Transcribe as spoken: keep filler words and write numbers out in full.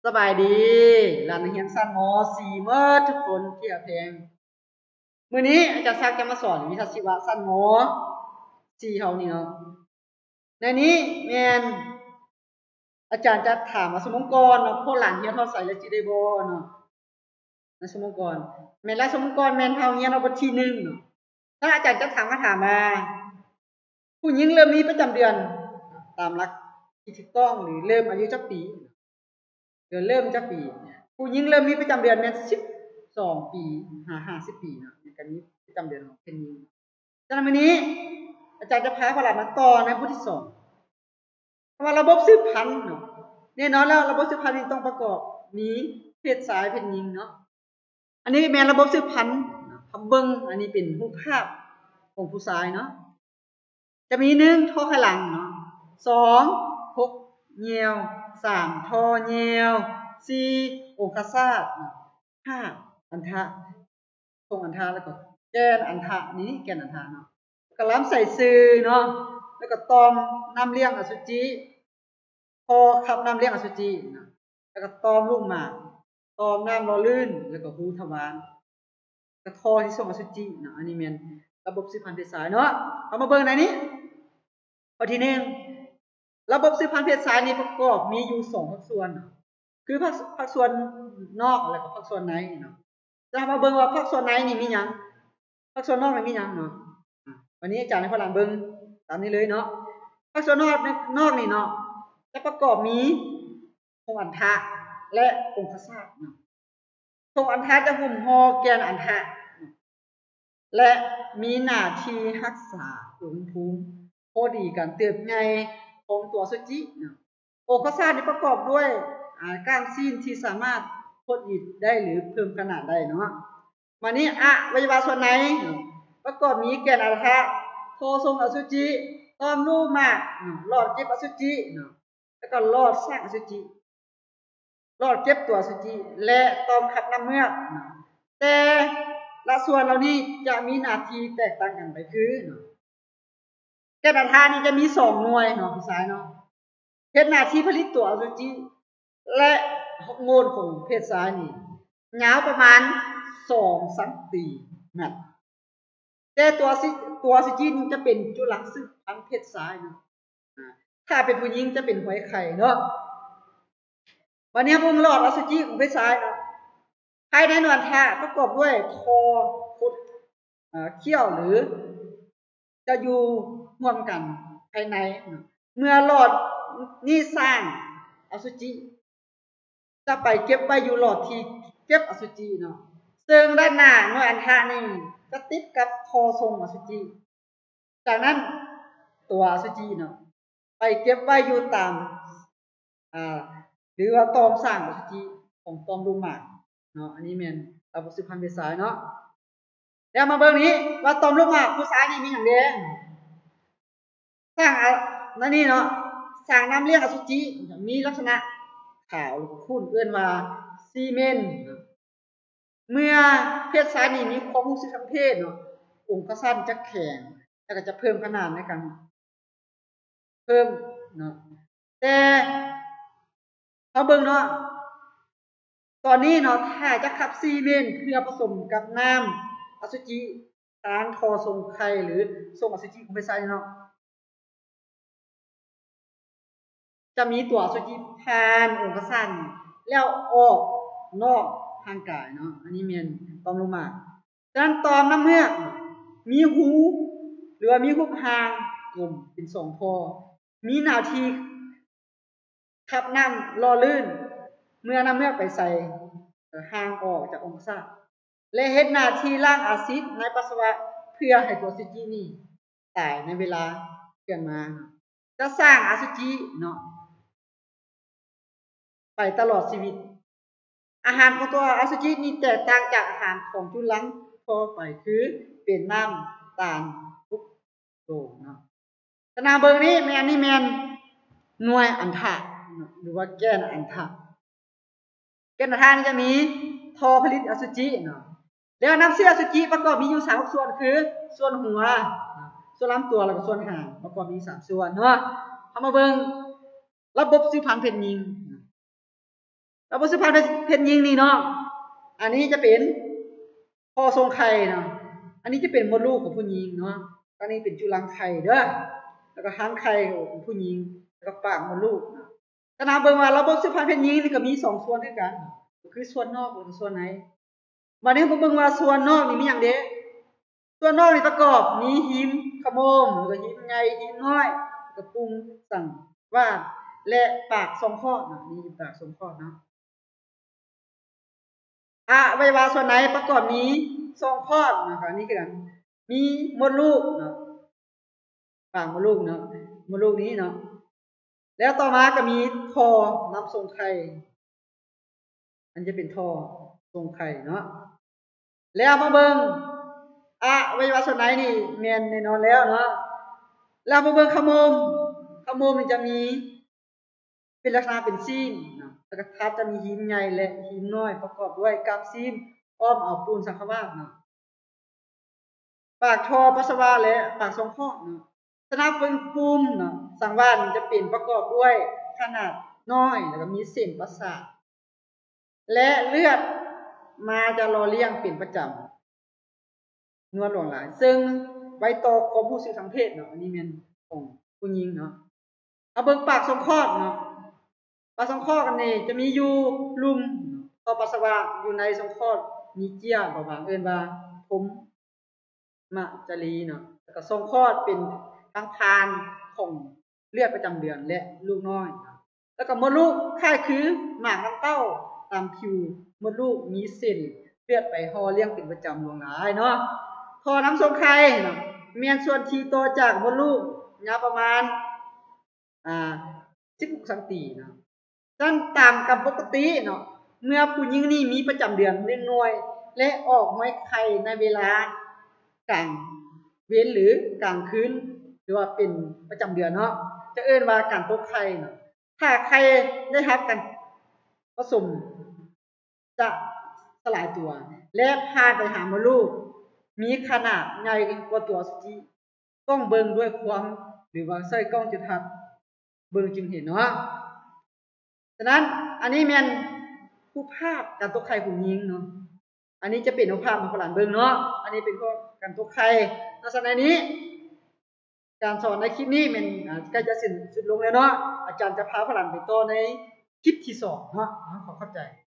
สบายดีหลานเรียนสั้นม .สี่ เมื่อทุกคนที่เพลงมื้อนี้อาจารย์ซักจะมาสอนวิชาชีวะสั้นม .สี่ เฮานี่เนาะในนี้แม่นอาจารย์จะถามว่าสมมุติก่อนเนาะพวกหลานเรียนเฮาใส่แล้วสิได้บ่เนาะในสมมุติก่อนแม่นแล้วสมมุติก่อนแม่นเฮาเรียนเอาบ่ที่หนึ่งเนาะถ้าอาจารย์จะถามคำถามมาผู้หญิงเริ่มมีประจำเดือนตามหลักที่ถูกต้องหรือเริ่มอายุจักปีเดือนเริ่มจักปีผู้หญิงเริ่มมีประจำเดือนแม่นสิบสองปีหาห้าสิบปีเนาะกันนี้ประจำเดือนของเพนนีฉะนั้นวันนี้อาจารย์จะพาพวกเรามาต่อในบทที่สองเพราะว่าระบบสืบพันธุ์เนาะแน่นอนแล้วระบบสืบพันธุ์นี่ต้องประกอบมีเพศชายเพศหญิงเนาะอันนี้แม่นระบบสืบพันธุ์คำเบิ่งอันนี้เป็นรูปภาพของผู้ชายเนาะจะมีหนึ่งท่อไขหลังเนาะสองพกเหยี่ยวสามท่อเหยี่ยวสี่องคชาตห้าอันทะตรงอันทะแล้วก็แกนอันทะนี้แกนอันทะเนาะก็ล้ำใส่ซื้อเนาะแล้วก็ตอมน้ำเลี้ยงอสุจิพอขับน้ำเลี้ยงอสุจินะแล้วก็ตอมลูกหมากตอมน้ำรอลื่นแล้วก็หูทวารกระทอที่ส่งอสุจิเนาะอันนี้แม่นระบบสืบพันธุ์เพศชายเนาะเอามาเบิ่งในนี้ข้อที่หนึ่งระบบสืบพันธุ์เพศชายนี่ประกอบมีอยู่สองภาคส่วนคือภาคภาคส่วนนอกแล้วก็ภาคส่วนในเนาะจะมาเบิ่งว่าภาคส่วนในนี่มีหยังภาคส่วนนอกนี่มีหยังเนาะวันนี้อาจารย์ให้พวกเราเบิ่งตามนี้เลยเนาะภาคส่วนนอกนอกนี่เนาะจะประกอบมีทงอันทะและองคชาตเนาะทงอันทะจะหุ้มห่อแกนอันทะและมีหน้าที่รักษาอุณหภูมิพอดีกันเติบใหญ่ของตัวอสุจิเนาะองคชาตนี่ประกอบด้วยก้านซีนที่สามารถพดหยิดได้หรือเพิ่มขนาดได้เนาะมานี้อะอวัยวะส่วนไหนประกอบมีแกนอันทะโททรงอสุจิตอมลูกหมากหลอดเก็บอสุจิเนาะแล้วก็หลอดสร้างอสุจิหลอดเก็บตัวอสุจิและตอมขับน้ำเมือกแต่ละส่วนเหล่านี้จะมีหน้าที่แตกต่างกันไปคือแกนอันทะนี่จะมีสองหน่วยเนาะพี่สายเนาะเฮ็ดหน้าที่ผลิตตัวอสุจิและฮอร์โมนของเพศชายนี่ยาวประมาณสองสันติเมตรแต่ตัวตัวอสุจินี่จะเป็นจุลักษณ์สืบพันธุ์เพศชายเนาะถ้าเป็นผู้หญิงจะเป็นหอยไข่เนาะวันนี้วงหลอดอสุจิของเพศชายเนาะภายในหนวดแท้ประกอบด้วยคอคุดเขี้ยวหรือจะอยู่ร่วมกันภายในเมื่อหลอดนี่สร้างอสุจิจะไปเก็บไว้อยู่หลอดที่เก็บอสุจิเนาะซึ่งด้านหน้าหน่วยอันทะนี่จะติดกับคอทรงอสุจิจากนั้นตัวอสุจิเนาะไปเก็บไว้อยู่ตามอ่าหรือว่าตอมสร้างอสุจิของตอมลูกหมากเนาะอันนี้แม่นระบบสืบพันธุ์เพศชายเนาะเดี๋ยวมาเบิ่งนี้ว่าตอมลูกหมากผู้ชายนี่มีหยังแดงสร้างนั่นนี่เนาะสร้างน้ำเลี้ยงอสุจิมีลักษณะขาวขุ่นเอื้อนว่าซีเมนต์เมื่อเพศชายนี่มีความรู้สึกทางเพศเนาะองคชาตจะแข็งแล้วก็จะเพิ่มขนาดในการเพิ่มเนาะแต่เฮาเบิ่งเนาะตอนนี้เนาะถ้าจะขับซีเมนต์เพื่อผสมกับน้ำอสุจิทางทอทรงไข่หรือทรงอสุจิของเพศชายเนาะจะมีตัวอสุจิผ่านองคชาตแล้วออกนอกทางกายเนาะอันนี้แม่นตอมลูกหมากฉะนั้นตอมน้ำเมือกมีหูหรือว่ามีหุบหางกลมเป็นสองพอมีหน้าที่ขับน้ำรอลื่นเมื่อน้ำเมือกไปใส่หางออกจากองคชาตและเฮ็ดหน้าที่ล้างอาซิดในปัสสาวะเพื่อให้ตัวอสุจินี่ตายในเวลาเกิดมาจะสร้างอสุจิเนาะไปตลอดชีวิตอาหารของตัวอสุจินี่แตกต่างจากอาหารของจุลังทั่วไปคือเป็นน้ำตาลทุกโตเนาะขณะเบิ่งนี้แม่นนี่แม่นหน่วยอันทะหรือว่าแกนอันทะแกนอันทะนี่จะมีท่อผลิตอสุจิเนาะแล้วน้ำเสียอสุจิประกอบมีอยู่สามส่วนคือส่วนหัวส่วนลำตัวแล้วก็ส่วนหางประกอบมีสามส่วนเนาะเฮามาเบิ่งระบบสืบพันธุ์เพศหญิงแล้วบทสืบพันธุ์เพศหญิงนี่เนาะอันนี้จะเป็นพอทรงไข่เนาะอันนี้จะเป็นมดลูกของผู้หญิงเนาะอันนี้เป็นจุลังไข่เด้อแล้วก็หางไข่ของผู้หญิงแล้วก็ปากมดลูกขณะเบิ่งว่าระบบสืบพันธุ์เพศหญิงนี่ก็มีสองส่วนด้วยกันก็คือส่วนนอกกับส่วนในมานี้ผมเบิ่งว่าส่วนนอกนี่มีหยังเด้ส่วนนอกนี่ประกอบมีหิมขโมมแล้วก็หิมใหญ่หิมน้อยกระปุงสั่งว่าและปากทรงคลอดนะมีปากทรงคลอดเนาะอวัยวะส่วนไหนประกอบมีทรงคลอดนะคะนี่คือกันมีมดลูกเนาะปากมดลูกเนาะมดลูกนี้เนาะแล้วต่อมาก็มีท่อน้ำทรงไข่อันจะเป็นท่อทรงไข่เนาะแล้วมาเบิ่งอวัยวะส่วนไหนนี่แม่นแน่นอนแล้วเนาะแล้วมาเบิ่งขโมมขโมมนี่จะมีเป็นลักษณะเป็นซีนเนาะแล้วก็ทับจะมีหินใหญ่และหินน้อยประกอบด้วยกามซีนอ้อมเอาปูนสังขวาสเนาะปากท่อปัสสาวะและปากทรงคลอดเนาะสนับเป็นภูมิเนาะสังวาสจะเป็นประกอบด้วยขนาดน้อยแล้วก็มีเส้นประสาทและเลือดมาจะรอเลี้ยงเป็นประจำนวลหลวงหลายซึ่งไว้ต่อความรู้สึกทางเพศเนาะอันนี้แม่นของผู้หญิงเนาะเอาเบิ่งปากทรงคลอดเนาะปากทรงคลอดกันนี่จะมีอยู่ลุ่มต่อปัสสาวะอยู่ในทรงคลอดมีเจี้ยบ่ว่าเอิ้นว่าผมมะจรีเนาะแล้วก็ทรงคลอดเป็นทางผ่านของเลือดประจำเดือนและลูกน้อยแล้วก็มดลูกคล้ายคือหมากน้ำเต้าตามผิวมดลูกมีเส้นเลือดไปห่อเลี้ยงเป็นประจำหลวงหลายเนาะท่อน้ำทรงไข่เนาะแม่นส่วนที่ต่อจากมดลูกยาวประมาณอ่าสิบหกเซนติเนาะซึ่งตามกับปกติเนาะเมื่อผู้หญิงนี่มีประจำเดือนเล็กน้อยและออกห้อยไข่ในเวลากลางเว้นหรือกลางคืนหรือว่าเป็นประจำเดือนเนาะจะเอิ้นว่าการตกไข่เนาะถ้าไข่ได้รับกันผสมจะสลายตัวและพาไปหามดลูกมีขนาดใหญ่กว่าตัวสุจิต้องเบิ่งด้วยความหรือว่าใช้กล้องจุลทรรศน์เบิ่งจึงเห็นเนาะฉะนั้นอันนี้แม่นผู้ภาพการตกไข่ผู้หญิงเนาะอันนี้จะเป็นรูปภาพมาฝรั่งเบิ่งเนาะอันนี้เป็นพวกการตกไข่ลักษณะนี้การสอนในคลิปนี้มันใกล้จะสิ้นสุดลงแล้วเนาะอาจารย์จะพาฝรั่งไปต่อในคลิปที่สองเนาะขอเข้าใจ